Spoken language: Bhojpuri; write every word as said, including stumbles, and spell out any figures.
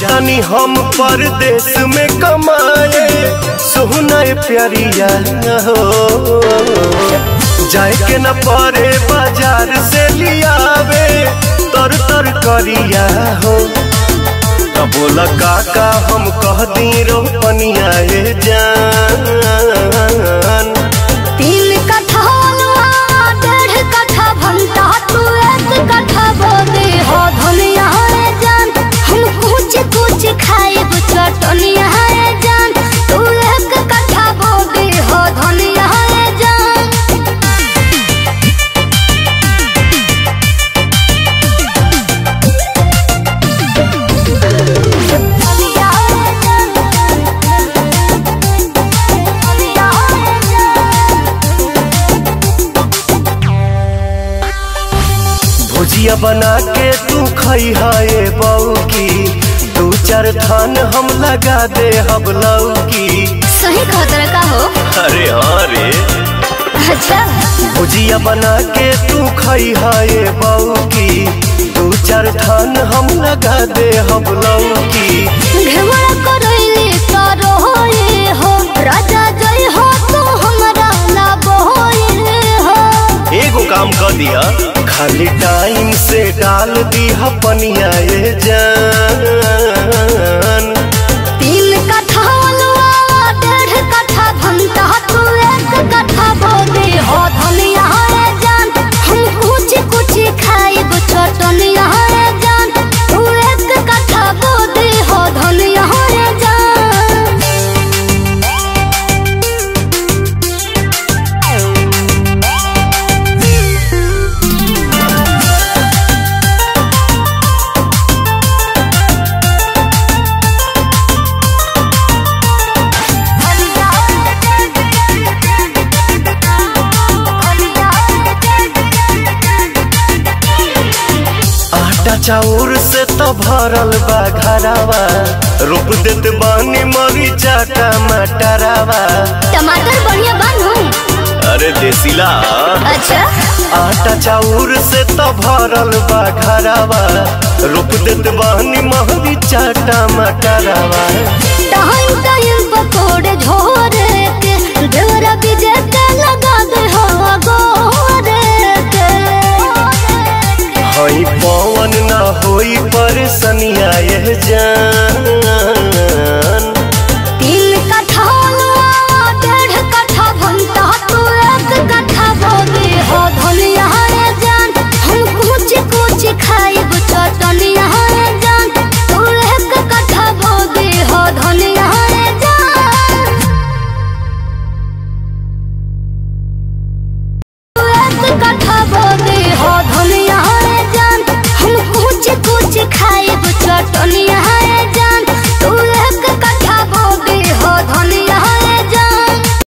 जातानी हम परदेश में कमाए सोहना प्यारिया हो जाए के न परे बाजार से लियावे तर तर करिया हो तब बोला काका हम कह दी रोपनिया जान तीन कट्ठा डेढ़ कट्ठा भंटा तू एक कट्ठा बोदे हो धनिया जान हम कुछ कुछ खाए चटनिया जान तू एक कट्ठा बोदे हो धनिया जान भुजिया बना के तू खाई हाय बऊ की दू चार थान हम लगा दे हम लौकी। सही खतरा का हो? अरे हाँ रे। अच्छा भुजिया बना के तू खाई हाय बऊ की दू चार थान हम लगा दे हम लौकी। घेवड़ा करैली तारो होए हो राजा जय हो तू हमरा ना बोए हो। एगो काम कर दिया खाली टाइम से डाल दी पनिया ये जान तीन कट्ठा अलुआ डेढ़ कट्ठा भंटा तू एक कट्ठा बोदे हो धनिया जान हम कुछ कुछ खाए चटनिया जान तू एक कट्ठा बोदे हो धनिया जान चाउर से तो भरल बा घरावा रोप देत बानी मरीचा टमाटरावा। टमाटर बढ़िया बनू? अरे देसीला। अच्छा आटा चाउर से तो भरल बा घरावा रोप देत बानी मरीचा टमाटरावा। टाइम टाइम पकोड़े झोरे के देवरा बीजे के लगा दे हो गोरे के हई पवन ना होई परेशानिया ये जान तीन कट्ठा डेढ़ कट्ठा भंटा तू एक कट्ठा बोदे हो धनिया जान हम कुछ कुछ खाए चटनिया जान तू एक कट्ठा बोदे हो धनिया जान तू एक कट्ठा बोदे